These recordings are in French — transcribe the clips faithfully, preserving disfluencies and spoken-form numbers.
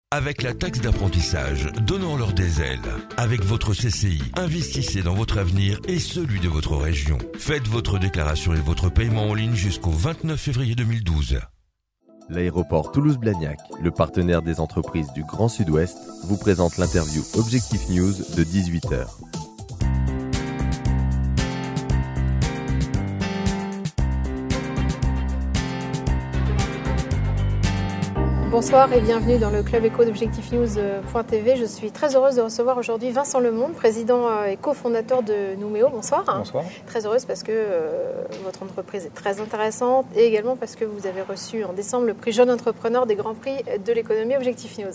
Avec la taxe d'apprentissage, donnons-leur des ailes. Avec votre C C I, investissez dans votre avenir et celui de votre région. Faites votre déclaration et votre paiement en ligne jusqu'au vingt-neuf février deux mille douze. L'aéroport Toulouse-Blagnac, le partenaire des entreprises du Grand Sud-Ouest, vous présente l'interview Objectif News de dix-huit heures. Bonsoir et bienvenue dans le club éco d'Objectif News point T V. Je suis très heureuse de recevoir aujourd'hui Vincent Lemonde, président et cofondateur de Numéo. Bonsoir. Bonsoir. Très heureuse parce que euh, votre entreprise est très intéressante et également parce que vous avez reçu en décembre le prix Jeune Entrepreneur des Grands Prix de l'économie Objectif News.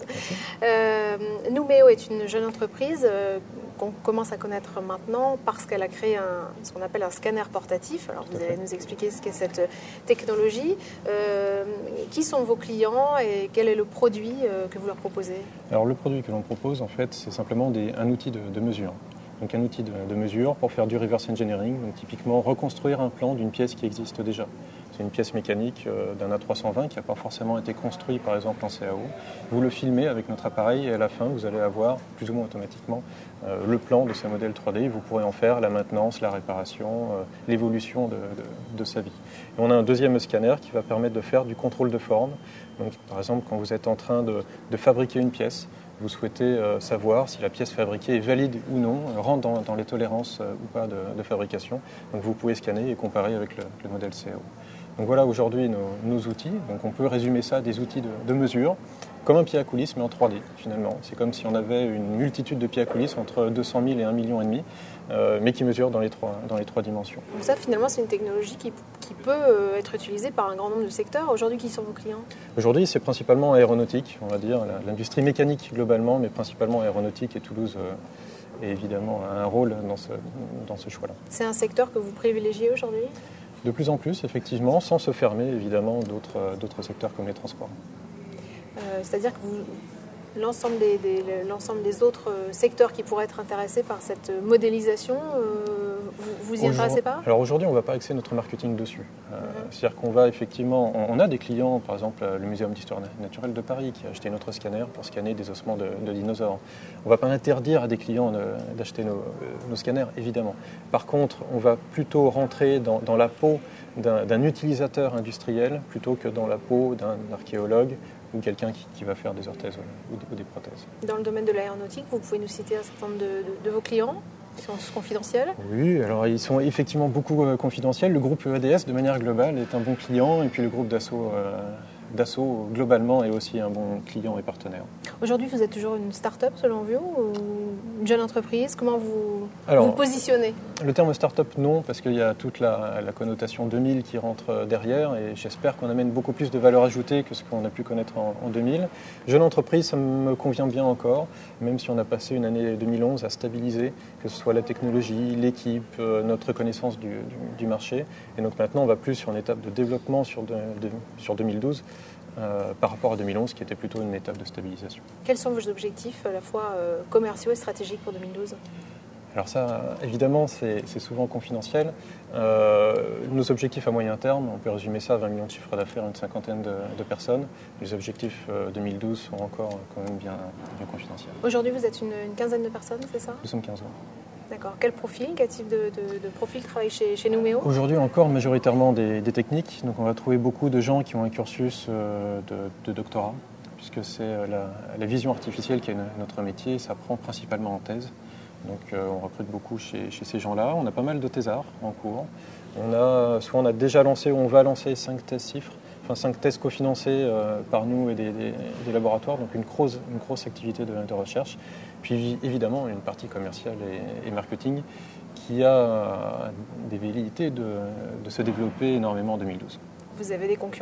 Euh, Numéo est une jeune entreprise euh, qu'on commence à connaître maintenant parce qu'elle a créé un, ce qu'on appelle un scanner portatif. Alors vous allez nous expliquer ce qu'est cette technologie. Euh, qui sont vos clients et quel est le produit euh, que vous leur proposez ? Alors le produit que l'on propose, en fait, c'est simplement des, un outil de, de mesure. Donc un outil de, de mesure pour faire du reverse engineering, donc typiquement reconstruire un plan d'une pièce qui existe déjà. C'est une pièce mécanique euh, d'un A trois cent vingt qui n'a pas forcément été construit par exemple en C A O. Vous le filmez avec notre appareil et à la fin vous allez avoir plus ou moins automatiquement euh, le plan de ce modèle trois D. Vous pourrez en faire la maintenance, la réparation, euh, l'évolution de, de, de sa vie. Et on a un deuxième scanner qui va permettre de faire du contrôle de forme. Donc, par exemple, quand vous êtes en train de, de fabriquer une pièce, vous souhaitez euh, savoir si la pièce fabriquée est valide ou non, euh, rentre dans, dans les tolérances euh, ou pas de, de fabrication. Donc vous pouvez scanner et comparer avec le, le modèle C A O. Donc voilà aujourd'hui nos, nos outils. Donc on peut résumer ça à des outils de, de mesure, comme un pied à coulisses mais en trois D finalement. C'est comme si on avait une multitude de pieds à coulisses entre deux cent mille et un million et demi, euh, mais qui mesurent dans les trois, dans les trois dimensions. Donc ça finalement c'est une technologie qui, qui peut euh, être utilisée par un grand nombre de secteurs. Aujourd'hui, qui sont vos clients ? Aujourd'hui c'est principalement aéronautique, on va dire, l'industrie mécanique globalement, mais principalement aéronautique, et Toulouse euh, est évidemment a un rôle dans ce, dans ce choix-là. C'est un secteur que vous privilégiez aujourd'hui ? De plus en plus, effectivement, sans se fermer évidemment d'autres, d'autres secteurs comme les transports. Euh, c'est-à-dire que vous, l'ensemble, des, des, l'ensemble des autres secteurs qui pourraient être intéressés par cette modélisation, euh, vous vous y intéressez pas ? Alors aujourd'hui, on ne va pas axer notre marketing dessus. Euh, mm-hmm. C'est-à-dire qu'on va effectivement, on, on a des clients, par exemple le Muséum d'histoire naturelle de Paris qui a acheté notre scanner pour scanner des ossements de, de dinosaures. On ne va pas interdire à des clients de, d'acheter nos, nos scanners, évidemment. Par contre, on va plutôt rentrer dans, dans la peau d'un, d'un utilisateur industriel plutôt que dans la peau d'un archéologue ou quelqu'un qui, qui va faire des orthèses ou, ou des prothèses. Dans le domaine de l'aéronautique, vous pouvez nous citer un certain nombre de, de, de vos clients ? Ils sont confidentiels ? Oui, alors ils sont effectivement beaucoup euh, confidentiels. Le groupe E A D S, de manière globale, est un bon client, et puis le groupe Dassault, euh, Dassault globalement, est aussi un bon client et partenaire. Aujourd'hui, vous êtes toujours une start-up, selon vous, ou une jeune entreprise ? Comment vous alors, vous positionnez ? Le terme start-up, non, parce qu'il y a toute la, la connotation deux mille qui rentre derrière, et j'espère qu'on amène beaucoup plus de valeur ajoutée que ce qu'on a pu connaître en, en deux mille. Jeune entreprise, ça me convient bien encore, même si on a passé une année deux mille onze à stabiliser, que ce soit la technologie, l'équipe, euh, notre connaissance du, du, du marché. Et donc maintenant, on va plus sur une étape de développement sur, de, de, sur deux mille douze, Euh, par rapport à deux mille onze, qui était plutôt une étape de stabilisation. Quels sont vos objectifs, à la fois euh, commerciaux et stratégiques pour deux mille douze ? Alors ça, évidemment, c'est, c'est souvent confidentiel. Euh, nos objectifs à moyen terme, on peut résumer ça à vingt millions de chiffres d'affaires, une cinquantaine de, de personnes. Les objectifs euh, deux mille douze sont encore quand même bien, bien confidentiels. Aujourd'hui, vous êtes une, une quinzaine de personnes, c'est ça ? Nous sommes quinze ans. D'accord. Quel profil, quel type de, de, de profil travaille chez, chez Numéo ? Aujourd'hui encore majoritairement des, des techniques. Donc on va trouver beaucoup de gens qui ont un cursus euh, de, de doctorat, puisque c'est la, la vision artificielle qui est notre métier, ça prend principalement en thèse. Donc euh, on recrute beaucoup chez, chez ces gens-là. On a pas mal de thésards en cours. On a, soit on a déjà lancé ou on va lancer cinq thèses chiffres, enfin cinq thèses cofinancées euh, par nous et des, des, des laboratoires, donc une grosse, une grosse activité de, de recherche. Puis évidemment une partie commerciale et, et marketing qui a des velléités de, de se développer énormément en deux mille douze. Vous avez des concurrents ?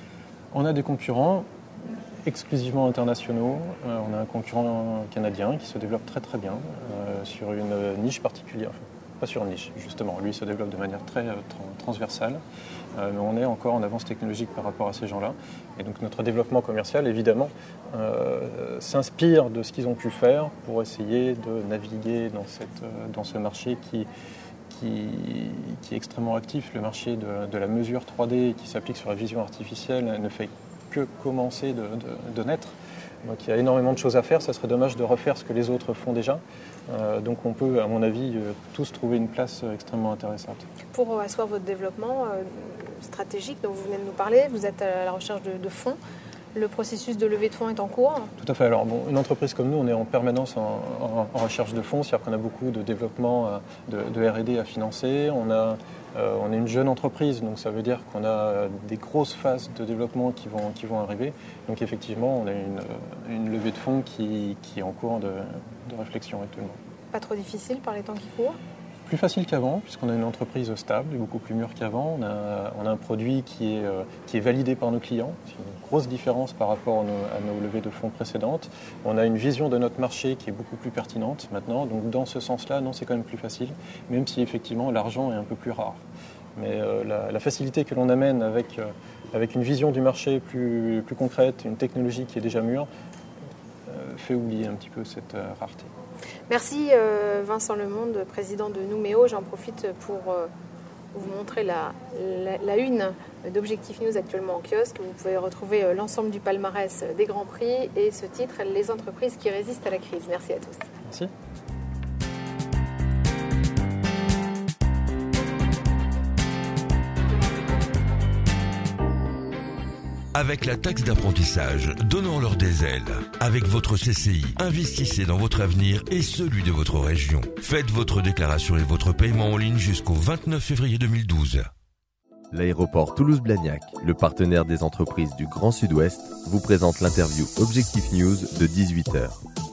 On a des concurrents exclusivement internationaux. Euh, on a un concurrent canadien qui se développe très très bien euh, sur une niche particulière. Enfin, pas sur une niche, justement. Lui, il se développe de manière très euh, transversale. Euh, mais on est encore en avance technologique par rapport à ces gens-là. Et donc notre développement commercial, évidemment, euh, s'inspire de ce qu'ils ont pu faire pour essayer de naviguer dans, cette, dans ce marché qui, qui, qui est extrêmement actif. Le marché de, de la mesure trois D qui s'applique sur la vision artificielle ne fait que commencer de, de, de naître. Donc il y a énormément de choses à faire, ça serait dommage de refaire ce que les autres font déjà. Euh, donc on peut, à mon avis, euh, tous trouver une place euh, extrêmement intéressante. Pour asseoir votre développement euh, stratégique dont vous venez de nous parler, vous êtes à la recherche de, de fonds. Le processus de levée de fonds est en cours. Tout à fait. Alors, bon, une entreprise comme nous, on est en permanence en, en, en recherche de fonds, c'est-à-dire qu'on a beaucoup de développement, de, de R et D à financer. On a, euh, on est une jeune entreprise, donc ça veut dire qu'on a des grosses phases de développement qui vont, qui vont arriver. Donc effectivement, on a une, une levée de fonds qui, qui est en cours de, de réflexion actuellement. Pas trop difficile par les temps qui courent? Plus facile qu'avant, puisqu'on a une entreprise stable et beaucoup plus mûre qu'avant. On a, on a un produit qui est, euh, qui est validé par nos clients. C'est une grosse différence par rapport à nos, à nos levées de fonds précédentes. On a une vision de notre marché qui est beaucoup plus pertinente maintenant. Donc dans ce sens-là, non, c'est quand même plus facile, même si effectivement l'argent est un peu plus rare. Mais euh, la, la facilité que l'on amène avec, euh, avec une vision du marché plus, plus concrète, une technologie qui est déjà mûre, euh, fait oublier un petit peu cette euh, rareté. Merci euh, Vincent Lemonde, président de Numéo. J'en profite pour euh, vous montrer la, la, la une d'Objectif News actuellement en kiosque. Vous pouvez retrouver euh, l'ensemble du palmarès des Grands Prix et ce titre, les entreprises qui résistent à la crise. Merci à tous. Merci. Avec la taxe d'apprentissage, donnons-leur des ailes. Avec votre C C I, investissez dans votre avenir et celui de votre région. Faites votre déclaration et votre paiement en ligne jusqu'au vingt-neuf février deux mille douze. L'aéroport Toulouse-Blagnac, le partenaire des entreprises du Grand Sud-Ouest, vous présente l'interview Objectif News de dix-huit heures.